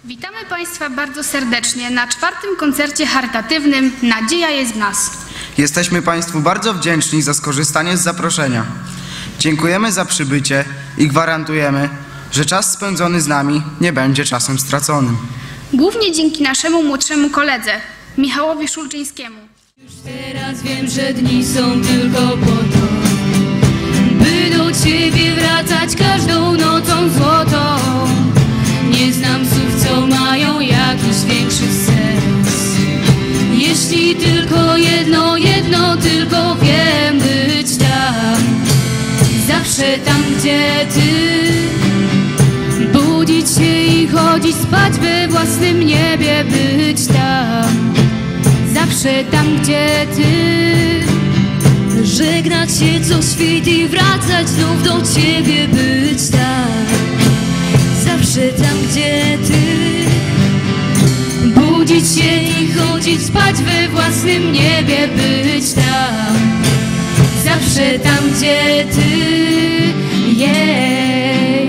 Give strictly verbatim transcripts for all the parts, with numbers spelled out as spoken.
Witamy Państwa bardzo serdecznie na czwartym koncercie charytatywnym Nadzieja jest w nas. Jesteśmy Państwu bardzo wdzięczni za skorzystanie z zaproszenia. Dziękujemy za przybycie i gwarantujemy, że czas spędzony z nami nie będzie czasem straconym. Głównie dzięki naszemu młodszemu koledze, Michałowi Szulczyńskiemu. Już teraz wiem, że dni są tylko po to, by do Ciebie wracać każdą nocą złotą. Nie znam słów, co mają jakiś większy sens. Jeśli tylko jedno, jedno tylko wiem, być tam, zawsze tam, gdzie Ty. Budzić się i chodzić spać we własnym niebie, być tam, zawsze tam, gdzie Ty. Żegnać się co świt i wracać znów do Ciebie, być tam, zawsze tam, gdzie Ty. Budzić się i chodzić spać we własnym niebie, być tam, zawsze tam, gdzie Ty. Yeah.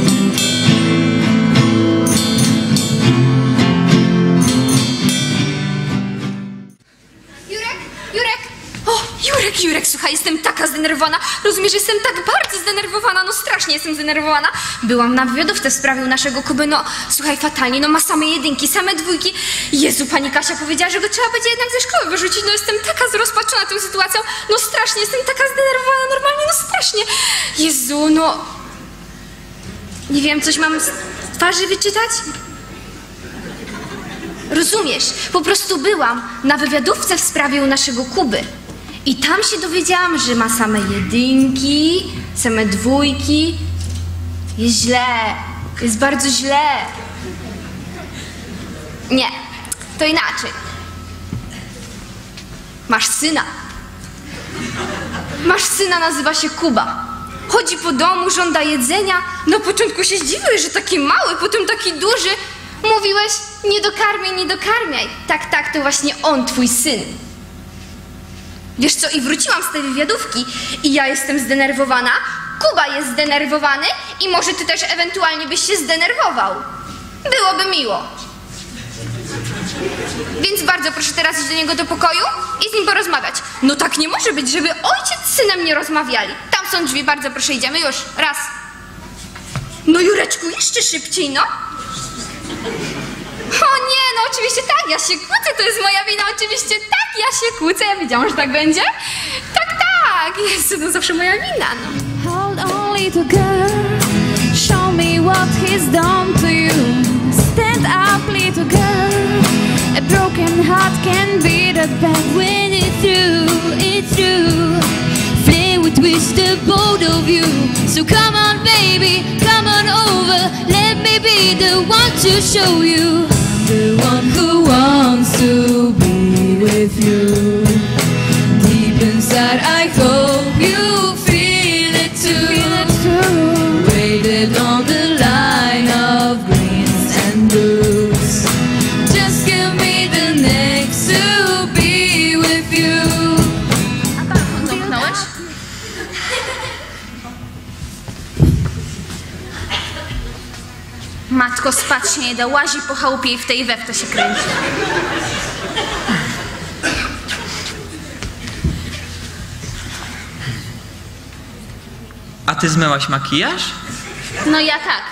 Jurek, Jurek! O, Jurek, Jurek, słuchaj, jestem taka zdenerwowana. Rozumiesz, jestem tak bardzo zdenerwowana, no strasznie jestem zdenerwowana. Byłam na wywiadówce w sprawie naszego Kuby, no słuchaj, fatalnie, no ma same jedynki, same dwójki. Jezu, pani Kasia powiedziała, że go trzeba będzie jednak ze szkoły wyrzucić, no jestem taka zrozpaczona tą sytuacją, no strasznie, jestem taka zdenerwowana, normalnie, no strasznie. Jezu, no... Nie wiem, coś mam z twarzy wyczytać? Rozumiesz, po prostu byłam na wywiadówce w sprawie u naszego Kuby i tam się dowiedziałam, że ma same jedynki, same dwójki. Jest źle, jest bardzo źle. Nie, to inaczej. Masz syna. Masz syna, nazywa się Kuba. Chodzi po domu, żąda jedzenia. Na początku się zdziwiłeś, że taki mały, potem taki duży. Mówiłeś, nie dokarmiaj, nie dokarmiaj. Tak, tak, to właśnie on, twój syn. Wiesz co, i wróciłam z tej wywiadówki i ja jestem zdenerwowana, Kuba jest zdenerwowany i może ty też ewentualnie byś się zdenerwował. Byłoby miło. Więc bardzo proszę teraz iść do niego do pokoju i z nim porozmawiać. No tak nie może być, żeby ojciec z synem nie rozmawiali. Tam są drzwi, bardzo proszę, idziemy już. Raz. No Jureczku, jeszcze szybciej, no. O nie, no oczywiście tak, ja się kłócę, to jest moja wina, oczywiście tak, ja się kłócę, ja wiedziałam, że tak będzie. Tak, tak, jest to zawsze moja wina, no. Hold on, little girl, show me what he's done to you. Stand up, little girl, a broken heart can be that bad when it's true, it's true. Play with twist the both of you, so come on baby, come on over, let me be the one to show you. The one who wants to be with you. Deep inside I hope you feel it too, feel it too. Waited on the line of greens and blues. Just give me the next to be with you. A balkon zamknąłeś? Matko, spać się nie da, łazi po chałupie i w tej we w to się kręci. A ty zmyłaś makijaż? No ja tak.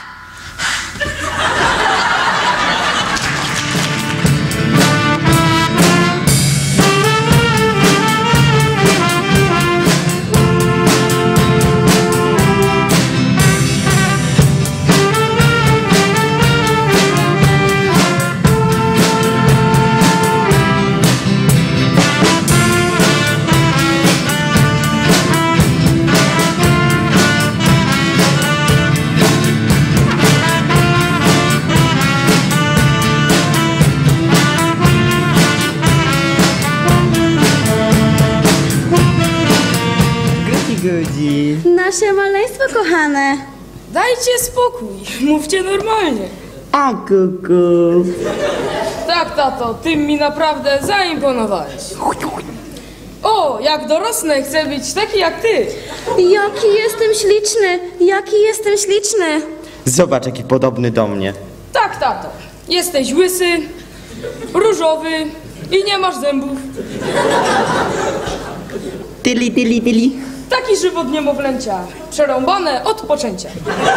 Nasze maleństwo kochane. Dajcie spokój, mówcie normalnie. A kuku. Tak, tato, ty mi naprawdę zaimponowałeś. O, jak dorosnę, chcę być taki jak ty. Jaki jestem śliczny, jaki jestem śliczny. Zobacz, jaki podobny do mnie. Tak, tato. Jesteś łysy, różowy i nie masz zębów. Tyli, tyli, tyli. Taki żywot niemowlęcia. Przerąbane od poczęcia.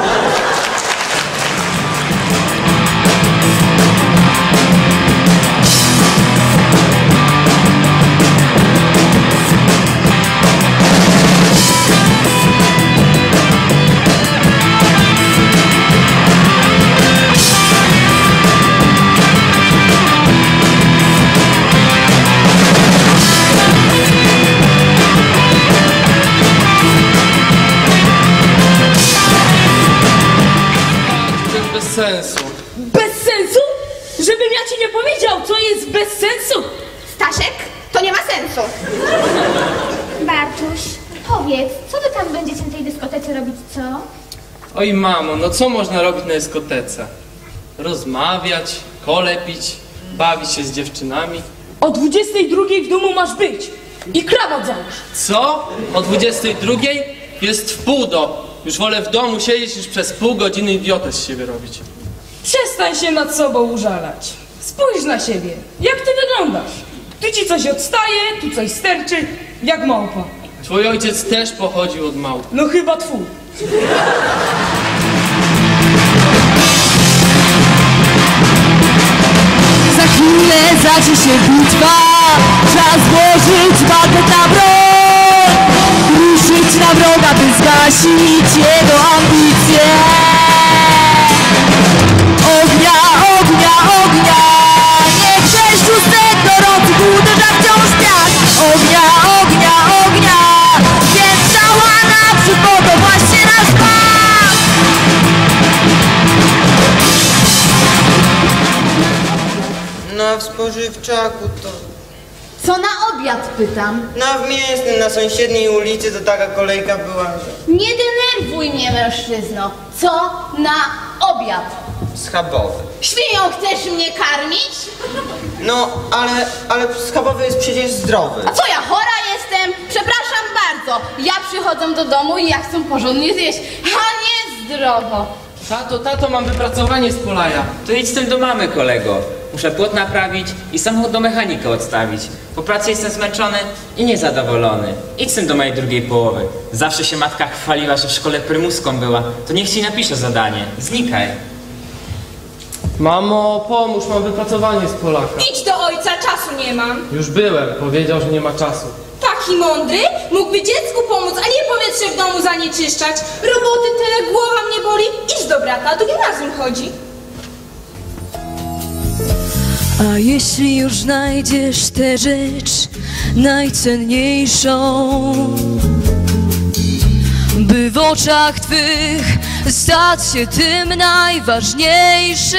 Sensu. Bez sensu? Żebym ja ci nie powiedział, co jest bez sensu! Staszek, to nie ma sensu. Bartuś, powiedz, co wy tam będziecie na tej dyskotece robić, co? Oj mamo, no co można robić na dyskotece? Rozmawiać, kole pić, bawić się z dziewczynami. O dwudziestej drugiej w domu masz być i krawat załóż. Co? O dwudziestej drugiej? Jest w pół do. Już wolę w domu siedzieć niż przez pół godziny idiotę z siebie robić. Przestań się nad sobą użalać. Spójrz na siebie. Jak ty wyglądasz? Tu ci coś odstaje, tu coś sterczy, jak małpa. Twój ojciec też pochodził od małpy. No chyba twój. Za chwilę zacznie się bitwa, czas włożyć walkę na broń, ruszyć na wroga, by zgasić jego ambicje. Ognia, ognia, ognia, niech sześć szóstek gorących uderza wciąż piach. Ognia, ognia, ognia, więc cała naprzód, bo to właśnie nasz pan. No w spożywczaku to... Co na obiad, pytam? No w mięsnym na sąsiedniej ulicy to taka kolejka była, że... Nie denerwuj mnie, mężczyzno. Co na obiad? Schabowy. Świnią chcesz mnie karmić? No, ale, ale schabowy jest przecież zdrowy. A co, ja chora jestem? Przepraszam bardzo. Ja przychodzę do domu i ja chcę porządnie zjeść, a nie zdrowo. Tato, tato, mam wypracowanie z Polaja. To idź z tym do mamy, kolego. Muszę płot naprawić i samochód do mechanika odstawić. Po pracy jestem zmęczony i niezadowolony. Idź z tym do mojej drugiej połowy. Zawsze się matka chwaliła, że w szkole prymuską była. To niech ci napisze zadanie. Znikaj. Mamo, pomóż, mam wypracowanie z Polaka. Idź do ojca, czasu nie mam. Już byłem, powiedział, że nie ma czasu. Taki mądry, mógłby dziecku pomóc, a nie powietrze w domu zanieczyszczać. Roboty tyle, głowa mnie boli. Idź do brata, do gimnazjum chodzi. A jeśli już znajdziesz tę rzecz najcenniejszą, by w oczach twych stać się tym najważniejszym,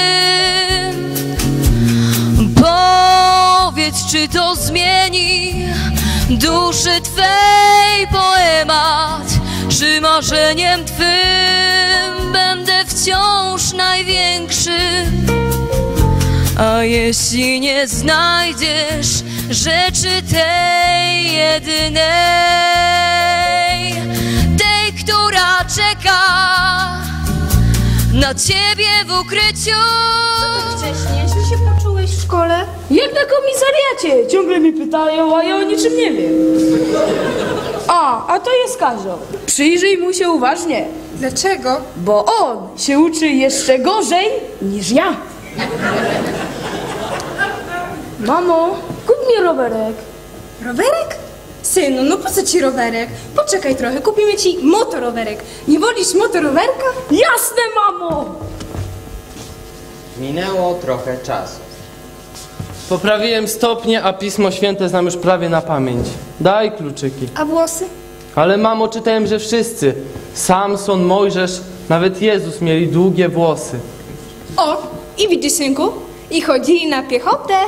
powiedz, czy to zmieni duszy twej poemat, czy marzeniem twym będę wciąż największym. A jeśli nie znajdziesz rzeczy tej jedynej, tej, która czeka na ciebie w ukryciu. Wcześniej źle się poczułeś w szkole? Jak na komisariacie. Ciągle mi pytają, a ja o niczym nie wiem. A, a to jest Kazio. Przyjrzyj mu się uważnie. Dlaczego? Bo on się uczy jeszcze gorzej niż ja. Mamo, kup mi rowerek. Rowerek? Synu, no po co ci rowerek? Poczekaj trochę, kupimy ci motorowerek. Nie wolisz motorowerka? Jasne, mamo! Minęło trochę czasu. Poprawiłem stopnie, a Pismo Święte znam już prawie na pamięć. Daj kluczyki. A włosy? Ale mamo, czytałem, że wszyscy, Samson, Mojżesz, nawet Jezus mieli długie włosy. O, i widzisz, synku? I chodzili na piechotę.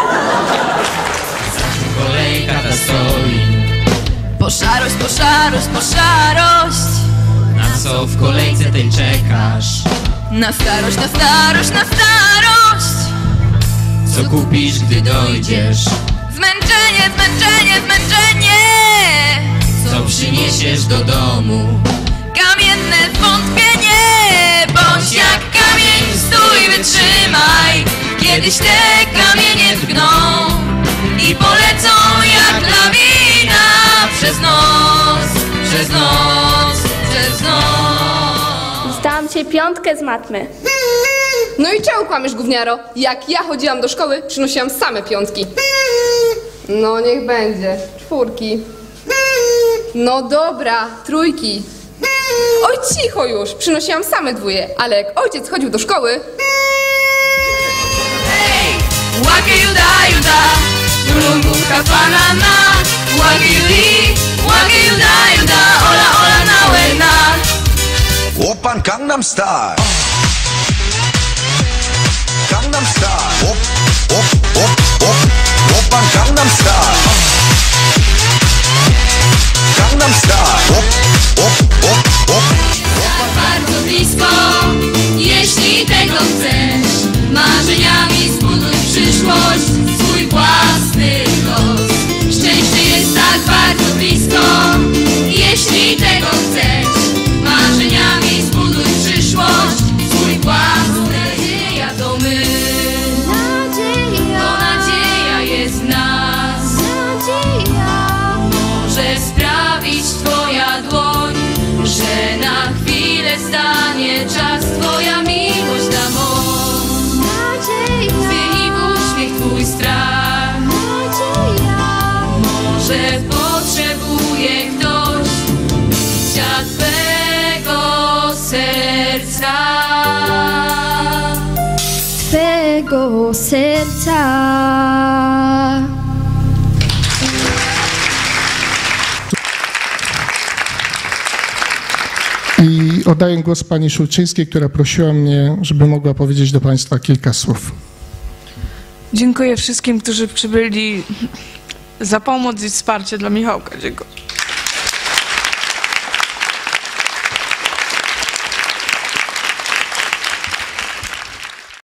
Kolejka ta stoi. Po szarość, po szarość, po szarość. Na co w kolejce tej czekasz? Na starość, na starość, na starość. Co kupisz, gdy dojdziesz? Zmęczenie, zmęczenie, zmęczenie. Co przyniesiesz do domu? Kamienne zwątpienie, bo bądź jak kamień, stój, wytrzymaj. Kiedyś te kamienie drgną i polecą jak lawina przez noc, przez noc, przez noc. Zdałam cię piątkę z matmy. No i czemu kłamiesz, gówniaro? Jak ja chodziłam do szkoły, przynosiłam same piątki. No niech będzie. Czwórki. No dobra, trójki. Oj, cicho już, przynosiłam same dwóje, ale jak ojciec chodził do szkoły... Hej, łagę juda, juda, lunguka banana, łagę judi, łagę juda, juda, ola, ola na łena. Oppan Gangnam Style. Gangnam Style. Op, op, op, op. Oppan Gangnam Style. Gangnam Style. Op, op, op, op. Bardzo blisko, jeśli tego chcesz, marzeniami zbuduj przyszłość, swój własny los. Szczęście jest tak bardzo blisko, jeśli tego chcesz, marzeniami zbuduj przyszłość, swój własny. Nadzieja to my, to nadzieja jest w nas. Może sprawić twoja dłoń, że na chwilę stanie czas, twoja miłość da moc. Zmieni w uśmiech twój strach. Może potrzebuje ktoś bicia twego serca. Twego serca. I oddaję głos pani Szulczyńskiej, która prosiła mnie, żeby mogła powiedzieć do państwa kilka słów. Dziękuję wszystkim, którzy przybyli za pomoc i wsparcie dla Michałka. Dziękuję.